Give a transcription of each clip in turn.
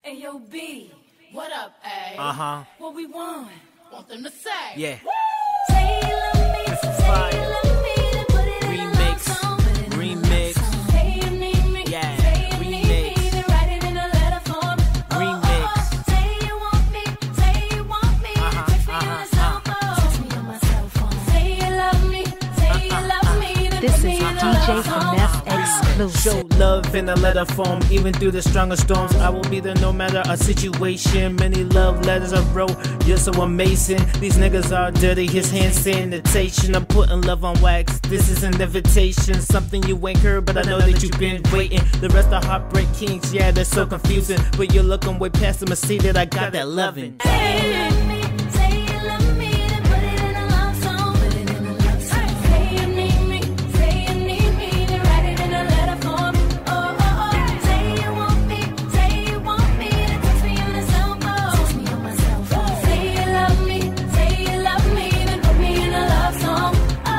Hey, yo, B. What up, A? Uh-huh. What we want? Want them to say. Yeah. Say you love me, say you love me, then put it in a love song. Remix. Say you need me, Yeah. say you need me, then write it in a letter form. Remix. Say you want me, say you want me, then text me on a cell phone. Text me on my cell phone. Say you love me, say you love me, then This put me is in a DJ love song. Finesse exclusive. Show love in a letter form, even through the strongest storms. I will be there no matter a situation. Many love letters I wrote, you're so amazing. These niggas are dirty, his hand sanitation. I'm putting love on wax, this is an invitation. Something you ain't heard, but I know that you've been waiting. The rest are heartbreak kings, yeah, they're so confusing. But you're looking way past them and see that I got that loving. Say you love me, say you love me, then put it in a love song. Put it in a love song. Say you need me, say you need me, then write it in a letter form. Say you want me, then text me on a cell phone. Text me on my cell phone. Say you love me, then put me in a love song.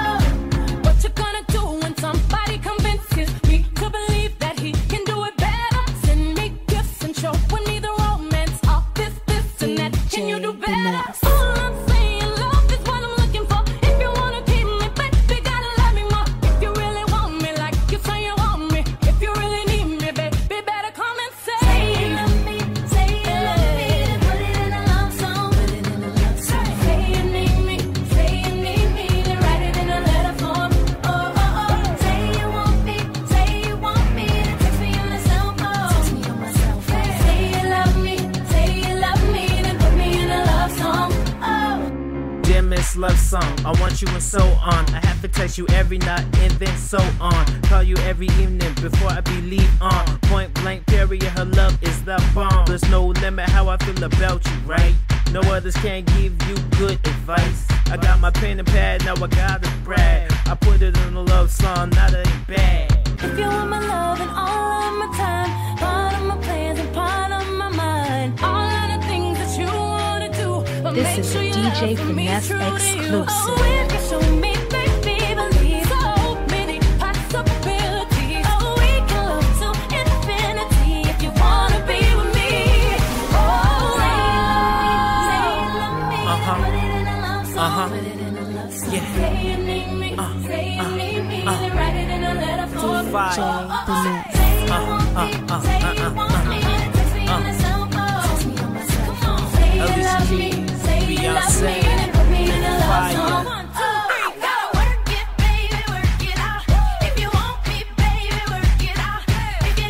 What you gonna do when somebody convinces me to believe that he can do it better? Send me gifts and show me the romance of this and that. Can you do better? All I'm saying, love is what I'm looking for. If you wanna keep me, baby, gotta love me more. If you really want me like you say you want me, if you really need me, baby, better come and say you love me, say you love me, then put it in a love song. Put it in a love song. Say you need me, then write it in a letter form. Say you want me, then text me on a cell phone. Text me on my cell phone. Say you love me, then put me in a love song. Dear Miss Love Song, I want you and so on. I have to text you every night and then so on. Call you every evening before I believe on. Point blank period, her love is the bomb. There's no limit how I feel about you, right? No others can give you good advice. I got my pen and pad, now I gotta brag. I put it in a love song, not a bad. If you want my love and all of my time, part of my plans and part of my mind, all of the things that you wanna do, but This make is sure a you DJ love me Finesse true to you. exclusive. Oh, if you show me, baby, believe so many possibilities. Oh, we can love to infinity if you wanna be with me. Oh, say you love me, put it in a love song. Put it in a love song. Yeah. Say you need me, then write it in a letter form. DJ Finesse. Say you want me, then text me on a cell phone. Text me on my cell phone. Say you love me,